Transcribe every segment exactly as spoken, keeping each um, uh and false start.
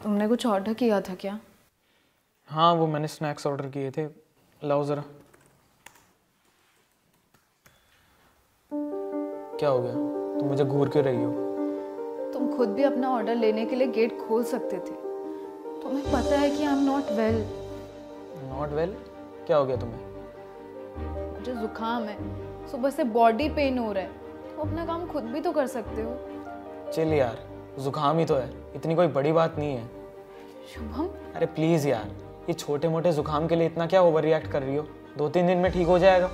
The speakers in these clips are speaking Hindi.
तुमने कुछ ऑर्डर किया था क्या? हाँ, वो मैंने स्नैक्स ऑर्डर किए थे। लाओ ज़रा। क्या हो गया? तुम मुझे घूर क्यों रही हो? तुम खुद भी अपना ऑर्डर लेने के लिए गेट खोल सकते थे। तुम्हें पता है कि I am not well. Not well? क्या हो गया तुम्हें? मुझे जुकाम है, सुबह से बॉडी पेन हो रहा है। तुम अपना काम खुद भी तो कर सकते हो। चल यार, जुकाम ही तो है, इतनी कोई बड़ी बात नहीं है। शुभम, अरे प्लीज़ यार, ये छोटे मोटे जुकाम के लिए इतना क्या ओवर रिएक्ट कर रही हो? दो तीन दिन में ठीक हो जाएगा।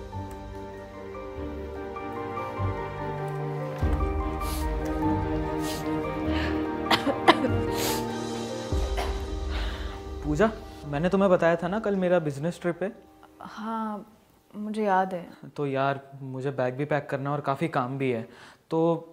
पूजा, मैंने तुम्हें बताया था ना कल मेरा बिजनेस ट्रिप है। हाँ मुझे याद है। तो यार मुझे बैग भी पैक करना है और काफ़ी काम भी है। तो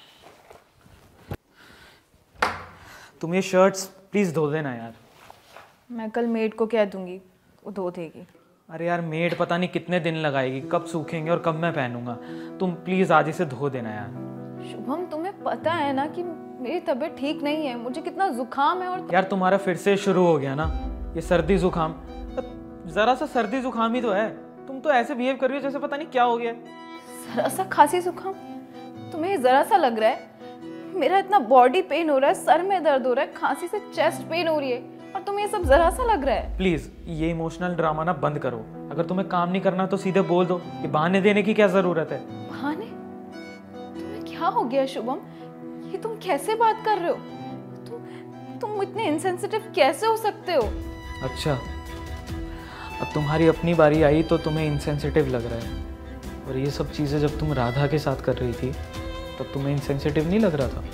तुम ये शर्ट्स प्लीज़ धो देना यार। मैं कल मेड को कह दूंगी, वो धो देगी। अरे यार, मेड पता नहीं कितने दिन लगाएगी, कब सूखेंगे और कब मैं पहनूंगा। तुम प्लीज़ आज इसे धो देना यार। शुभम, तुम्हें पता है ना कि मेरी तबीयत ठीक नहीं है, मुझे कितना जुकाम है। और यार तुम्हारा फिर से शुरू हो गया ना ये सर्दी जुकाम। ज़रा सा सर्दी जुकाम ही तो है, तुम तो ऐसे बिहेव कर रही हो जैसे पता नहीं क्या हो गया। जरा सा खांसी जुकाम? तुम्हें जरा सा लग रहा है? मेरा इतना बॉडी पेन हो रहा है, सर में दर्द हो रहा है, खांसी से चेस्ट पेन हो रही है, और तुम्हें ये सब जरा सा लग रहा है। प्लीज ये इमोशनल ड्रामा ना बंद करो। अगर तुम्हें काम नहीं करना तो सीधे बोल दो, ये बहाने देने की क्या जरूरत है? बहाने? तुम्हें क्या हो गया शुभम? ये तुम कैसे बात कर रहे हो? तुम तुम इतने इनसेंसिटिव कैसे हो सकते हो? अच्छा, अब तुम्हारी अपनी बारी आई तो तुम्हें इनसेंसिटिव लग रहा है, और ये सब चीजें जब तुम राधा के साथ कर रही थी तब तुम्हें इनसेंसिटिव नहीं लग रहा था?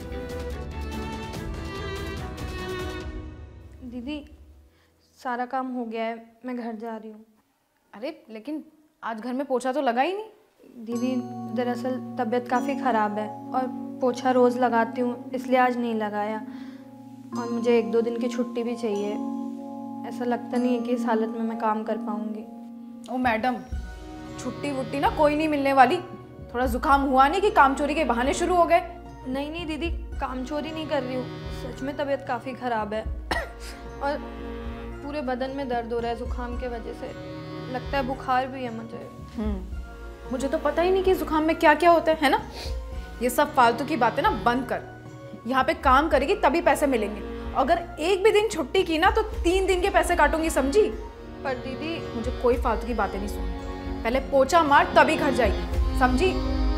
दीदी सारा काम हो गया है, मैं घर जा रही हूँ। अरे लेकिन आज घर में पोछा तो लगा ही नहीं। दीदी दरअसल तबीयत काफ़ी ख़राब है और पोछा रोज़ लगाती हूँ, इसलिए आज नहीं लगाया। और मुझे एक दो दिन की छुट्टी भी चाहिए। ऐसा लगता नहीं है कि इस हालत में मैं काम कर पाऊँगी। ओ मैडम, छुट्टी वुट्टी ना कोई नहीं मिलने वाली। थोड़ा जुकाम हुआ नहीं कि काम चोरी के बहाने शुरू हो गए? नहीं नहीं दीदी, काम चोरी नहीं कर रही हूँ, सच में तबीयत काफ़ी ख़राब है और पूरे बदन में दर्द हो रहा है जुकाम के वजह से। लगता है बुखार भी है मुझे। हम्म मुझे तो पता ही नहीं कि जुकाम में क्या क्या होता है, है ना? ये सब फालतू की बातें ना बंद कर। यहाँ पे काम करेगी तभी पैसे मिलेंगे। अगर एक भी दिन छुट्टी की ना तो तीन दिन के पैसे काटूंगी, समझी? पर दीदी मुझे कोई फालतू की बातें नहीं सुननी। पहले पोछा मार तभी घर जाएगी, समझी?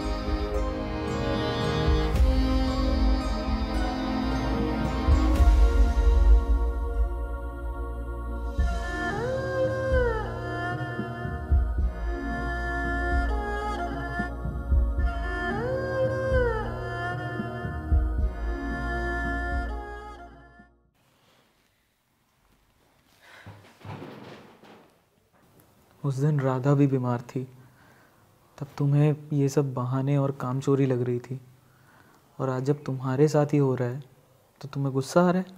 उस दिन राधा भी बीमार थी, तब तुम्हें ये सब बहाने और काम चोरी लग रही थी, और आज जब तुम्हारे साथ ही हो रहा है तो तुम्हें गुस्सा आ रहा है?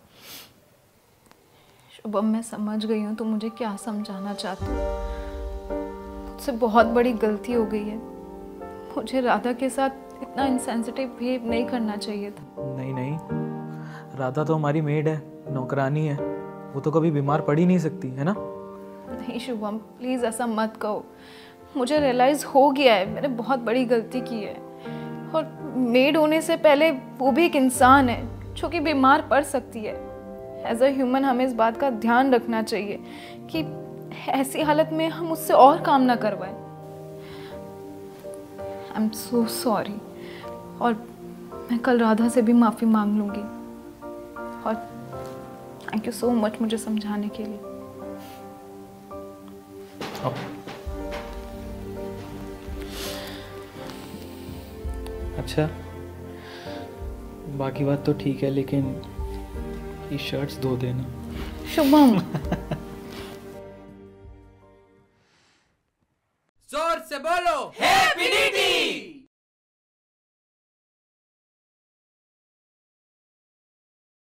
शुभम, मैं समझ गई हूँ तुम मुझे क्या समझाना चाहते हो। मुझसे बहुत बड़ी गलती हो गई है। मुझे राधा के साथ इतना इनसेंसिटिव बिहेव नहीं करना चाहिए था। नहीं नहीं, राधा तो हमारी मेड है, नौकरानी है, वो तो कभी बीमार पड़ ही नहीं सकती, है ना? नहीं शुभम, प्लीज़ ऐसा मत कहो। मुझे रियलाइज़ हो गया है मैंने बहुत बड़ी गलती की है, और मेड होने से पहले वो भी एक इंसान है जो कि बीमार पड़ सकती है। एज अ ह्यूमन हमें इस बात का ध्यान रखना चाहिए कि ऐसी हालत में हम उससे और काम ना करवाएं। आई एम सो सॉरी, और मैं कल राधा से भी माफ़ी मांग लूँगी। और थैंक यू सो मच मुझे समझाने के लिए। अच्छा, बाकी बात तो ठीक है, लेकिन ये शर्ट्स धो देना। शुभम